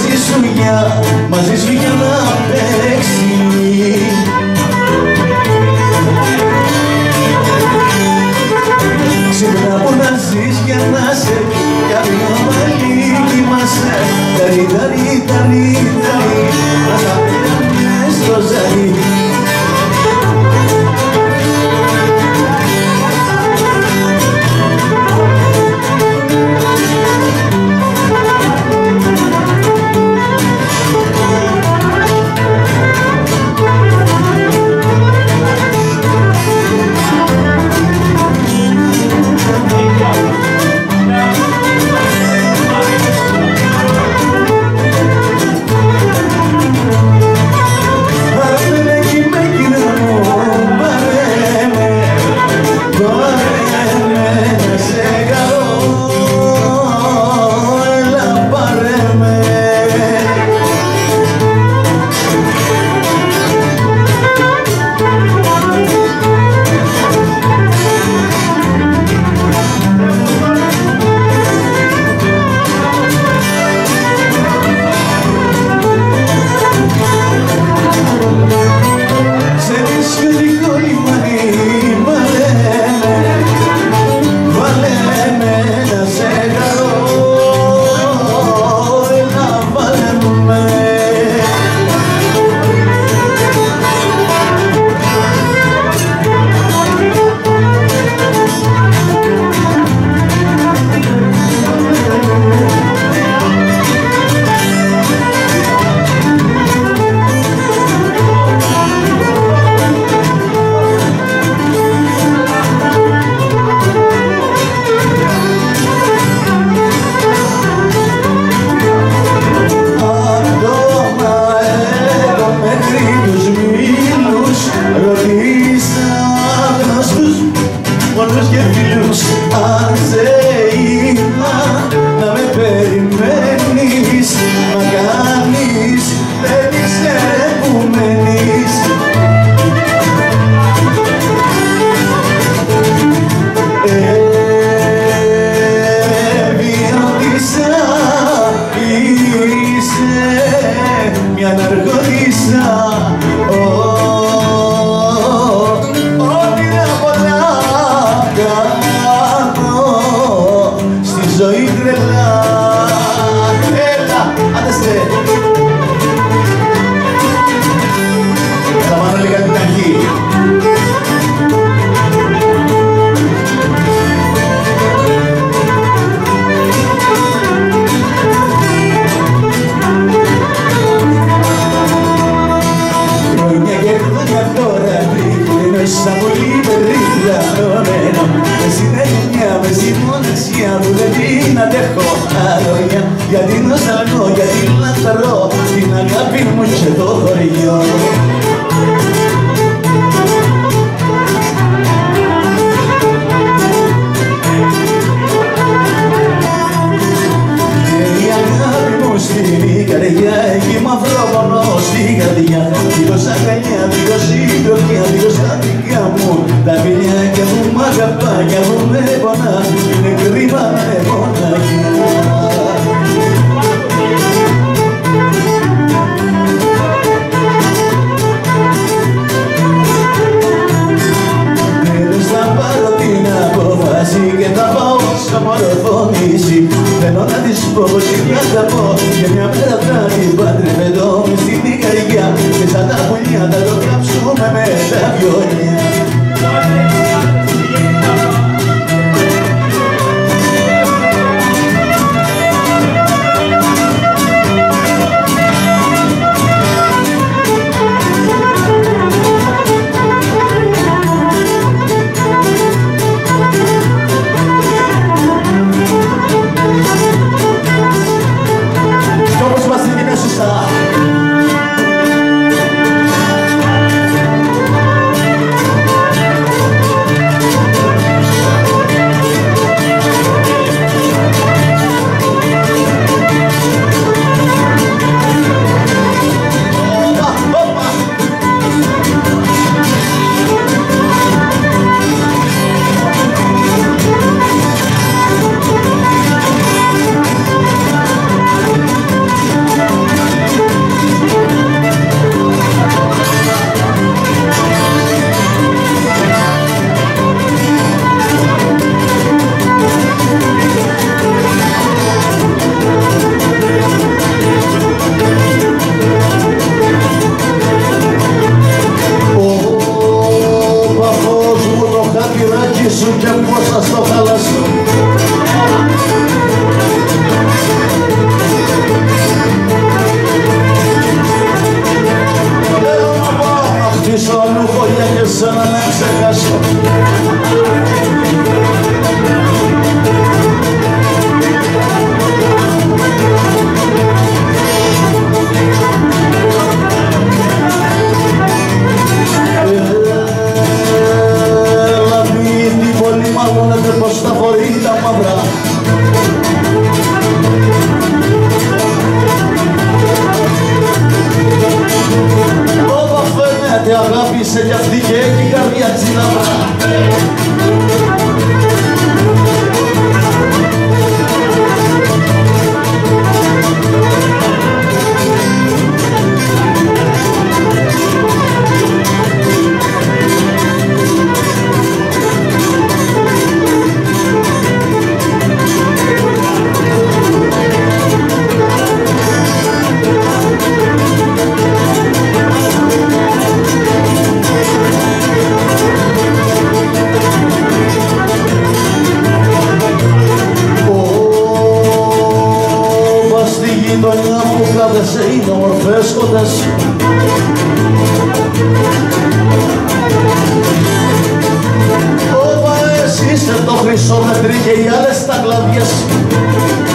μαζί σου για να παίξει. Ξύπνα που να ζεις για να σε κάνει ομαλή κοιμάσαι. Ταρί, ταρί, ταρί, ταρί, αγάπη στο ζαρί. Αν σε είδα να με περιμένεις, μα κάνεις, δεν ήξερε που μένεις. Βιώτησα, είσαι μια ναρκωτήσα. Ζωή τρελά, έλα, άντεστε. Θα μάνω λίγα την αρχή. Χρόνια και χρόνια τώρα πριν, σαν πολύ περίπλανωμένο, με συνέχεια, με συμμοναξία που δεν την αντέχω αλόγια. Γιατί νοσταλγώ, γιατί λαχταρώ την αγάπη μου και το χωριό. Και η αγάπη μου στην καρδιά έχει μαύρο πόνο στην καρδιά. Δίχως αγκαλιά, δίχως συντροφιά, δίχως τα δικά μου τα φιλιάκια που μ' αγαπάκια που με πονά, είναι κρίμα να είναι μοναχιά. Τέλος θα πάρω την απόφαση και θα πάω στο μορφωνήσει. Θέλω να της πω πως είναι αγαπώ και μια μέρα θα την παντρευτώ μες στην καρδιά και σαν τα πουλιά θα το κάψουμε με τα βιολιά. μπορούσα να με ξεχάσω. Έλα μύτη πολύ μαγώνεται πως τα φορεί τα μαύρα. Te αγάπησε κι αυτή και έχει καρδιά τσιναβρά. γειτονιά μου κάθεσαι είναι όμορφες σκοτές. Όπα εσύ είσαι το χρυσό μετρή και οι άλλες τα κλαδιές.